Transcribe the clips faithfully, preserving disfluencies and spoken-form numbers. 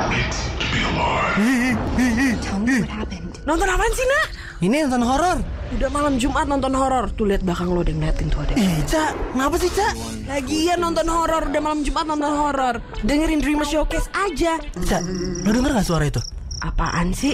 Tell me what happened. Nonton apaan sih, Nak? Ini nonton horor. Udah malam Jumat nonton horor. Tuh lihat belakang lo, ada yang ngeliatin tuh ada. Eh, Cak, ngapa sih, Cak? Lagian nonton horor, udah malam Jumat nonton horor. Dengerin Dreamers Showcase aja. Cak, lo denger gak suara itu? Apaan sih?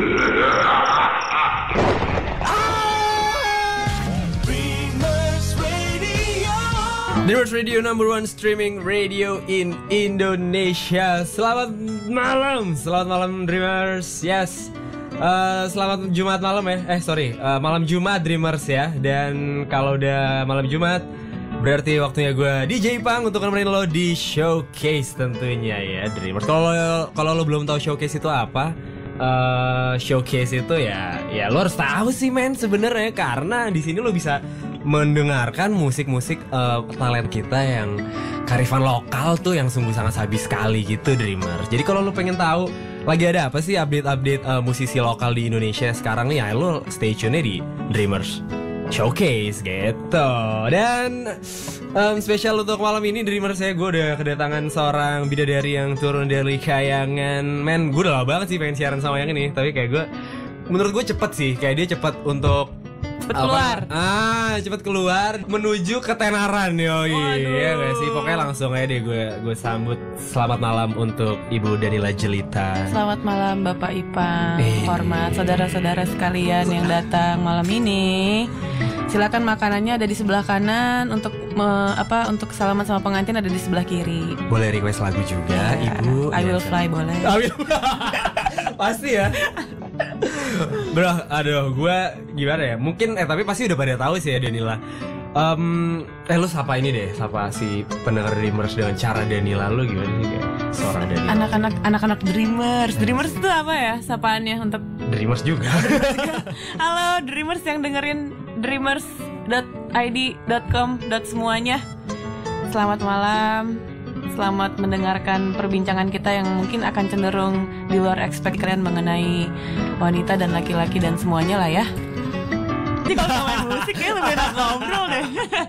Dreamers Radio, number one streaming radio in Indonesia. Selamat malam, selamat malam Dreamers. Yes, uh, selamat Jumat malam ya. Eh sorry, uh, malam Jumat Dreamers ya. Dan kalau udah malam Jumat, berarti waktunya gue D J Pang untuk nemenin lo di Showcase tentunya ya Dreamers. Kalau kalau lo belum tahu Showcase itu apa? Uh, showcase itu ya, ya lo harus tahu sih men sebenarnya, karena di sini lo bisa mendengarkan musik-musik uh, talent kita yang kearifan lokal tuh yang sungguh sangat sabi sekali gitu Dreamers. Jadi kalau lo pengen tahu lagi ada apa sih update-update uh, musisi lokal di Indonesia sekarang nih, ya lo stay tune di Dreamers Showcase gitu. Dan um, spesial untuk malam ini Dreamers saya, gue udah kedatangan seorang bidadari yang turun dari kayangan. Men, gue udah lama banget sih pengen siaran sama yang ini, tapi kayak gue, menurut gue cepet sih, kayak dia cepet untuk cepet keluar. Ah, cepet keluar menuju ketenaran yoi. Iya gak sih? Pokoknya langsung aja deh gue gue sambut. Selamat malam untuk Ibu Danila Jelita. Selamat malam Bapak Ipang. Eh. Hormat saudara-saudara sekalian yang datang malam ini. Silakan makanannya ada di sebelah kanan, untuk me, apa untuk salaman sama pengantin ada di sebelah kiri. Boleh request lagu juga, Ya, Ibu. I will Ya, fly boleh. I will. Pasti ya. Bro, aduh, gue gimana ya? Mungkin, eh tapi pasti udah pada tahu sih ya Danila. Um, eh lu sapa ini deh, sapa si pendengar Dreamers dengan cara Danila lu gimana sih kayak suara Danila? Anak-anak anak-anak Dreamers. Dreamers itu apa ya sapaannya untuk Dreamers juga. halo Dreamers yang dengerin dreamers dot i d dot com semuanya. Selamat malam. Selamat mendengarkan perbincangan kita yang mungkin akan cenderung di luar ekspekt kalian mengenai wanita dan laki-laki dan semuanya lah ya. Jadi kalau ngomongin musik kayaknya lebih enak ngobrol deh.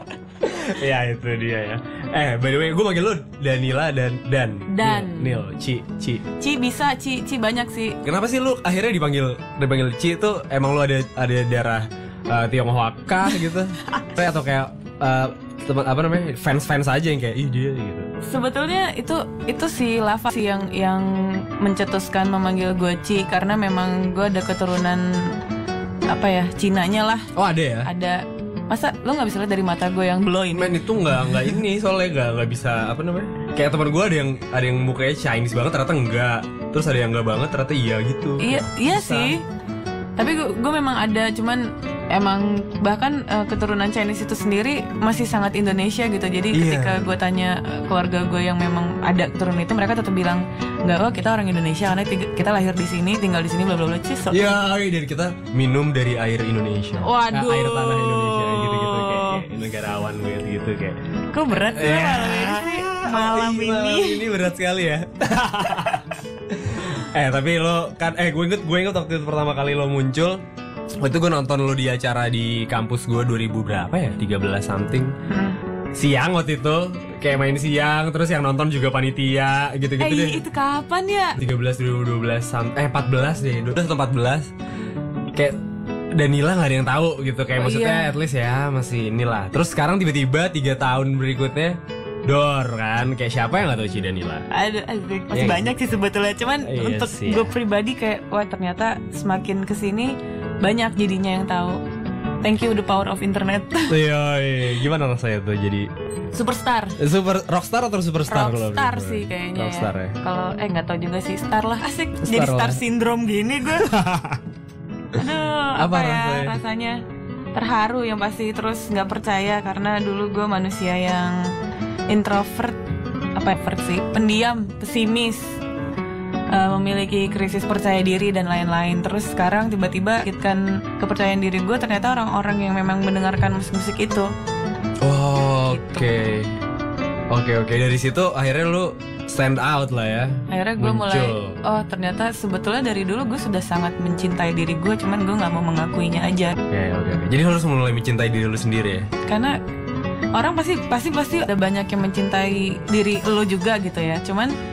Ya itu dia ya. Eh by the way gue manggil lu Danila dan Dan Dan Nil, Ci, Ci. Ci bisa, Ci, Ci banyak sih. Kenapa sih lu akhirnya dipanggil dipanggil Ci itu? Emang lu ada ada darah uh, Tionghoa kah gitu? Atau kayak uh, teman apa namanya fans-fans aja yang kayak ih dia gitu. Sebetulnya itu itu si Lava sih yang yang mencetuskan memanggil gue Ci, karena memang gue ada keturunan apa ya Cinanya lah. Oh ada ya? Ada. Masa lo nggak bisa lihat dari mata gue yang blow ini? Men itu nggak nggak ini soalnya nggak nggak bisa apa namanya? Kayak teman gue ada yang ada yang mukanya Chinese banget ternyata enggak. Terus ada yang enggak banget ternyata iya gitu. Iya iya Bisa. sih. Tapi gue, gue memang ada, cuman emang bahkan uh, keturunan Chinese itu sendiri masih sangat Indonesia gitu. Jadi Iya. ketika gue tanya uh, keluarga gue yang memang ada keturunan itu, mereka tetap bilang nggak, oh kita orang Indonesia karena tiga, kita lahir di sini, tinggal di sini, bla bla bla. So, Iya, dari kita minum dari air Indonesia. Waduh. Nah, air tanah Indonesia gitu-gitu kayak, kayak negarawan gitu gitu kayak. kok berat sih Ya. malam ini sih? Malam Ih, ini. Malam ini berat sekali ya. eh tapi lo kan eh gue inget gue inget waktu itu pertama kali lo muncul. Waktu itu gue nonton lo di acara di kampus gue dua ribu berapa ya? tiga belas something. Hmm. Siang waktu itu kayak main siang, terus yang nonton juga panitia gitu-gitu Eh deh. itu kapan ya? tiga belas dua ribu dua belas sam- eh empat belas deh, dua belas atau empat belas. Kayak Danila nggak ada yang tahu gitu, kayak Oh, maksudnya iya. at least ya masih inilah. Terus sekarang tiba-tiba tiga tahun berikutnya Dor kan, kayak siapa yang nggak tahu si Danila? Aduh, asik. Masih Iya. banyak sih sebetulnya. Cuman Iya untuk sih, gue ya. pribadi kayak, wah ternyata semakin kesini banyak jadinya yang tahu. Thank you the power of internet. Iya, iya. Gimana rasanya tuh jadi Superstar. super rockstar atau superstar? kalau Rockstar menurut sih gue? kayaknya Rockstar ya. Kalau eh nggak tahu juga sih, star lah. Asik. Star Jadi star lah. syndrome gini gue. Aduh, apa, Apa ya rasanya? rasanya? Terharu yang pasti, terus nggak percaya karena dulu gue manusia yang introvert, apa introvert sih, pendiam, pesimis, uh, memiliki krisis percaya diri dan lain-lain. Terus sekarang tiba-tiba kan kepercayaan diri gue ternyata orang-orang yang memang mendengarkan musik-musik itu. Oh, oke. Oke, oke. Dari situ akhirnya lu stand out lah ya. Akhirnya gue Muncul. mulai, oh ternyata sebetulnya dari dulu gue sudah sangat mencintai diri gue, cuman gue nggak mau mengakuinya aja. Oke, oke, oke. Jadi lu harus mulai mencintai diri lu sendiri ya. Karena orang pasti pasti pasti ada banyak yang mencintai diri lo juga gitu ya. Cuman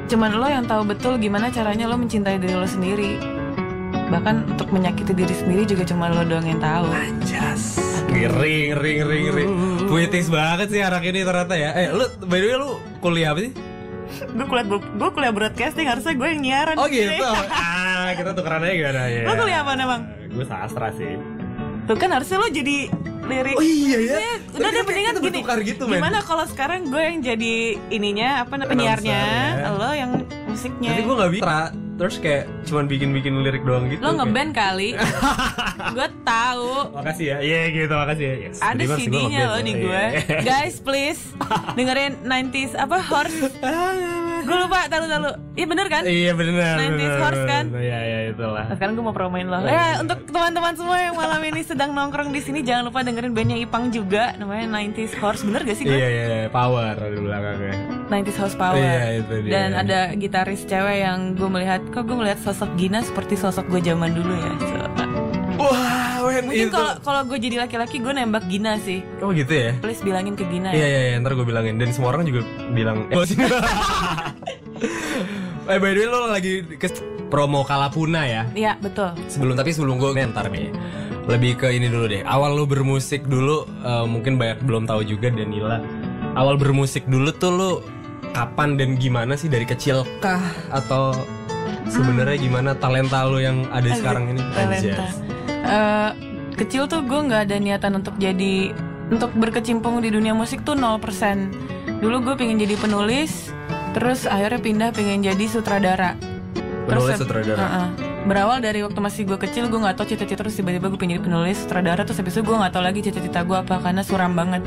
cuman lo yang tahu betul gimana caranya lo mencintai diri lo sendiri. Bahkan untuk menyakiti diri sendiri juga cuma lo doang yang tahu. Anjas. Ring ring ring ring. Puitis banget sih anak ini ternyata ya. Eh, lu by the way lu kuliah apa sih? Gue kuliah gue kuliah broadcasting, harusnya gue yang nyiaran. Oh gitu. Ah, kita tukeran aja gimana ya. Lo kuliah apa Bang? Gue sastra sih. Tuh kan harusnya lo jadi lirik. Oh iya ya. Udah deh mendingan gini. Gitu, gimana kalau sekarang gue yang jadi ininya apa namanya penyiarnya, ya. Lo yang musiknya. Tapi gue nggak bisa. Terus kayak cuman bikin-bikin lirik doang gitu. Lo ngeband kali. Gue tahu. Makasih ya. Iya yeah, gitu, makasih ya. Yes. Ada C D-nya lo di gue. Guys, please dengerin nineties apa Horse. Gue lupa, tahu-tahu. Iya bener kan? Iya bener. nineties Horse kan? Iya iya itulah. Nah, sekarang gue mau promoin lo. Ya, untuk teman-teman semua yang malam ini sedang nongkrong di sini, jangan lupa dengerin bandnya Ipang juga, namanya nineties Horse. Bener gak sih gue? Iya iya, Power di belakangnya. nineties Horse Power. Iya itu dia. Dan ada gitaris cewek yang gue melihat, kok gue melihat sosok Gina seperti sosok gue zaman dulu ya. So, wah, when mungkin itu. kalau kalau gue jadi laki-laki gue nembak Gina sih. Oh gitu ya? Please bilangin ke Gina ya. Iya iya, ntar gue bilangin. Dan semua orang juga bilang. Eh, eh by the way lo lagi ke promo Kalapuna ya? Iya betul. Sebelum tapi sebelum gue ntar nih, lebih ke ini dulu deh. Awal lo bermusik dulu, uh, mungkin banyak belum tahu juga Danila. Awal bermusik dulu tuh lo kapan dan gimana sih, dari kecil kah atau sebenarnya gimana talenta lo yang ada Aziz, sekarang ini? Talenta. Uh, kecil tuh gue nggak ada niatan untuk jadi untuk berkecimpung di dunia musik tuh nol persen. Dulu gue pengen jadi penulis, terus akhirnya pindah pengen jadi sutradara. Penulis terus, sutradara. Uh-uh. Berawal dari waktu masih gue kecil gue nggak tahu cita-cita, terus tiba-tiba gue pengen jadi penulis sutradara, terus habis itu gue nggak tahu lagi cita-cita gue apa karena suram banget.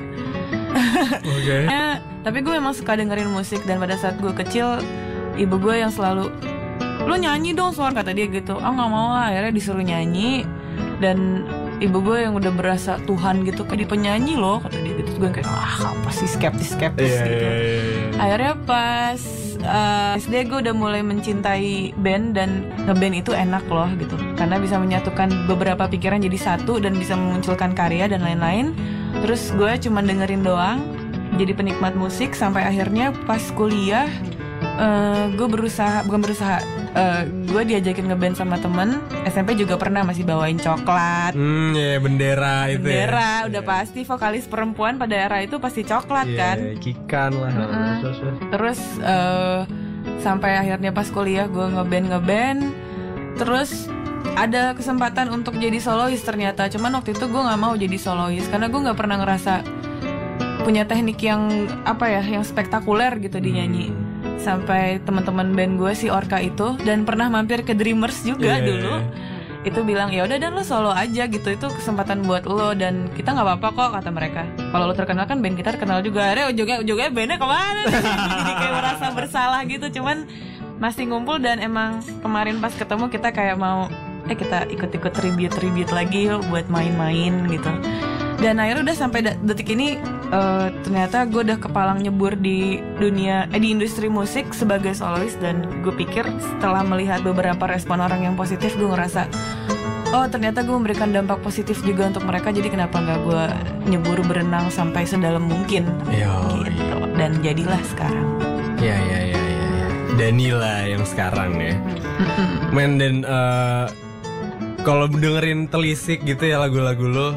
Oke. Okay. Ya, tapi gue memang suka dengerin musik, dan pada saat gue kecil ibu gue yang selalu, lo nyanyi dong suara, kata dia gitu. Ah nggak mau lah, akhirnya disuruh nyanyi. Dan ibu gue yang udah berasa Tuhan gitu, kayak di penyanyi loh, kata dia gitu. Terus gue kayak ah apa sih, skeptis skeptis yeah, gitu. yeah, yeah, yeah. Akhirnya pas uh, S D gue udah mulai mencintai band, dan ngeband itu enak loh gitu, karena bisa menyatukan beberapa pikiran jadi satu dan bisa memunculkan karya dan lain-lain. Terus gue cuma dengerin doang, jadi penikmat musik sampai akhirnya pas kuliah uh, gue berusaha bukan berusaha uh, gue diajakin ngeband sama temen. S M P juga pernah, masih bawain coklat. Hmm, ya yeah, bendera itu. Bendera ya. udah yeah. Pasti vokalis perempuan pada era itu pasti coklat yeah, kan. Kikan lah. Mm-hmm. Terus, terus uh, sampai akhirnya pas kuliah gue ngeband ngeband. Terus ada kesempatan untuk jadi solois ternyata. Cuman waktu itu gue nggak mau jadi solois karena gue nggak pernah ngerasa punya teknik yang apa ya, yang spektakuler gitu di nyanyi. Hmm. Sampai teman-teman band gue si Orca itu, dan pernah mampir ke Dreamers juga yeah. dulu. Itu bilang ya udah dan lo solo aja gitu, itu kesempatan buat lo dan kita nggak apa-apa kok, kata mereka. Kalau lo terkenal kan band kita terkenal juga. Ada ujungnya ujungnya bandnya kemana? Jadi kayak merasa bersalah gitu. Cuman masih ngumpul, dan emang kemarin pas ketemu kita kayak mau eh kita ikut-ikut tribute-tribute lagi yuk buat main-main gitu. Dan akhirnya udah sampai detik ini uh, ternyata gue udah kepalang nyebur di dunia eh, di industri musik sebagai solois. Dan gue pikir setelah melihat beberapa respon orang yang positif, gue ngerasa oh ternyata gue memberikan dampak positif juga untuk mereka. Jadi kenapa gak gue nyebur berenang sampai sedalam mungkin. Yo, gitu. Dan jadilah sekarang. Ya ya ya ya, ya. Danila yang sekarang ya. Men, dan uh, kalau dengerin telisik gitu ya lagu-lagu lo,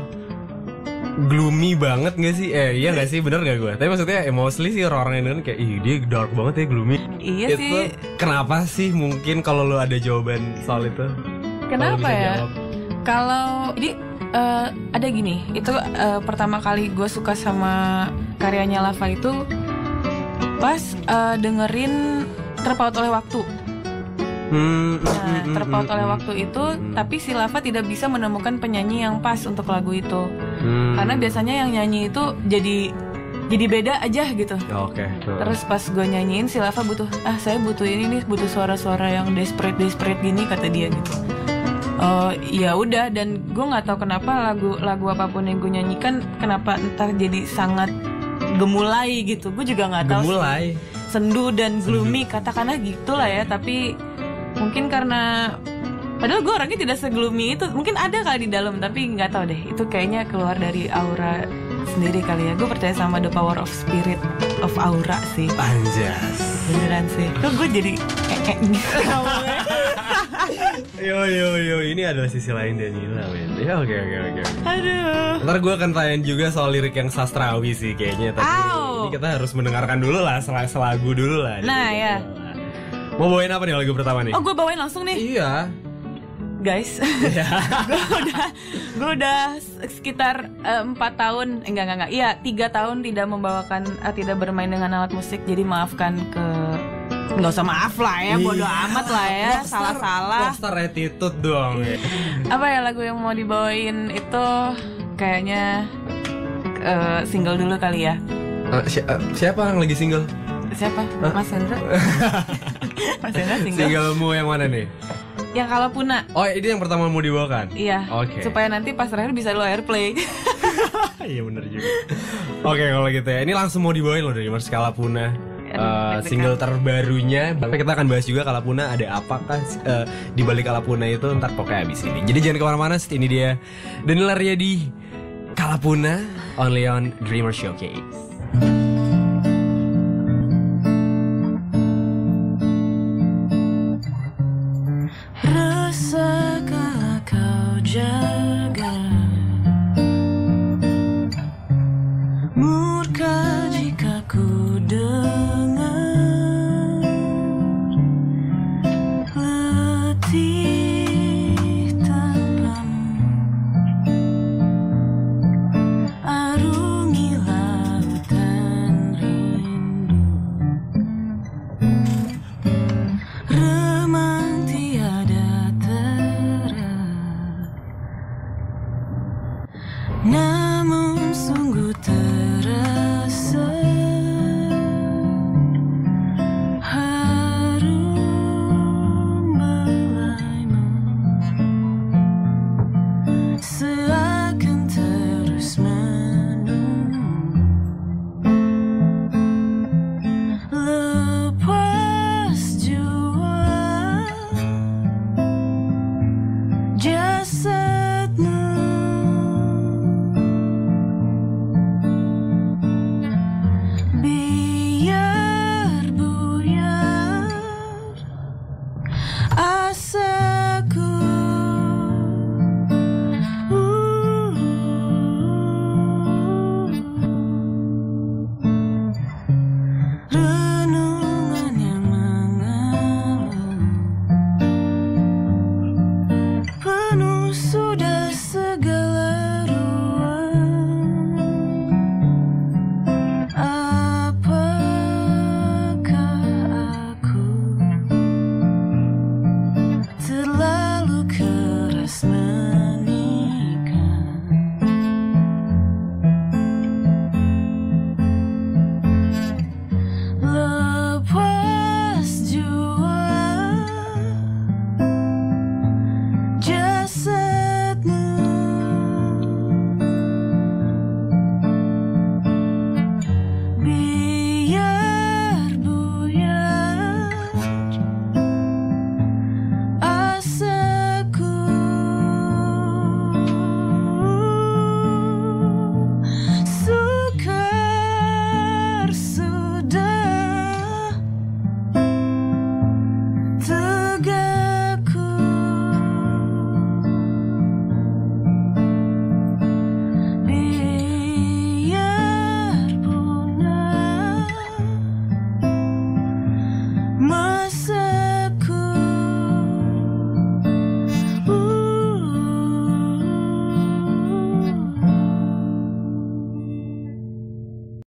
gloomy banget gak sih? Eh iya gak sih, bener gak gue? Tapi maksudnya mostly sih orang-orang yang denger kayak ih dia dark banget ya, gloomy. Iya itu sih. Kenapa sih? Mungkin kalau lo ada jawaban soal itu. Kenapa ya? Kalau jadi uh, ada gini, itu uh, pertama kali gue suka sama karyanya Lava itu pas uh, dengerin Terpaut Oleh Waktu. Hmm, nah, terpaut oleh waktu itu, tapi si Lava tidak bisa menemukan penyanyi yang pas untuk lagu itu. Hmm. Karena biasanya yang nyanyi itu jadi jadi beda aja gitu. Oke. Okay, terus pas gue nyanyiin, si Lava butuh, ah saya butuh ini nih, butuh suara-suara yang desperate desperate gini, kata dia gitu. Oh ya udah, dan gue nggak tahu kenapa lagu lagu apapun yang gue nyanyikan kenapa entar jadi sangat gemulai gitu. Gue juga nggak tahu. Gemulai. Sendu dan gloomy, katakanlah gitulah ya, tapi mungkin karena padahal gue orangnya tidak se-gloomy itu, mungkin ada kali di dalam, tapi nggak tahu deh, itu kayaknya keluar dari aura sendiri kali ya. Gue percaya sama the power of spirit of aura sih. Anjas. Beneran sih. Kok gue jadi eh, eh, Yo yo yo, ini adalah sisi lain Danila, men. Ya oke oke oke. Aduh. Ntar gue akan tanya juga soal lirik yang sastrawi sih kayaknya. Tapi Au. ini kita harus mendengarkan dulu lah, sel- selagu dulu lah. Nah, ya. Mau bawain apa nih lagu pertama nih? Oh, gue bawain langsung nih. Iya. Guys, gue udah gue udah sekitar eh, empat tahun, enggak enggak enggak, iya tiga tahun tidak membawakan, eh, tidak bermain dengan alat musik. Jadi maafkan ke, nggak usah maaf lah ya, bodo Iya. amat lah ya, salah-salah. Rockstar attitude dong. Ya. Apa ya lagu yang mau dibawain itu kayaknya eh, single dulu kali ya. Uh, si- uh, siapa yang lagi single? Siapa? Mas Hendra. Mas Hendra single. Singlemu yang mana nih? Yang Kalapuna. Oh, ini yang pertama mau dibawakan? Iya. Oke. Supaya nanti pas terakhir bisa lo airplay. Iya bener juga. Oke kalau gitu ya, ini langsung mau dibawain loh dari Mas Kalapuna. Uh, single terbarunya. Tapi kita akan bahas juga Kalapuna ada apakah uh, di balik Kalapuna itu, ntar pokoknya abis ini. Jadi jangan kemana-mana, ini dia Danila Riyadi, Kalapuna, only on Dreamer Showcase.